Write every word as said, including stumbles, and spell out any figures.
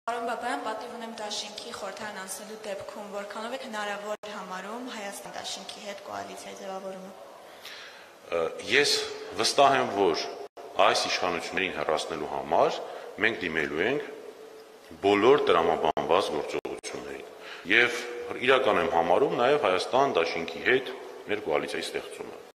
Պարոն Բաբայան, պատիվ ունեմ դաշինքի խորհրդարան անցնելու դեպքում, որքանով եք հնարավոր համարում Հայաստան դաշինքի հետ կոալիցիայի ձևավորումը։ Ես վստահ եմ, որ այս իշխանություններին հեռացնելու համար մենք դիմելու ենք բոլոր տրամաբանված գործողություններին եւ իրական եմ համարում նաեւ Հայաստան դաշինքի հետ մեր կոալիցիայի ստեղծումը։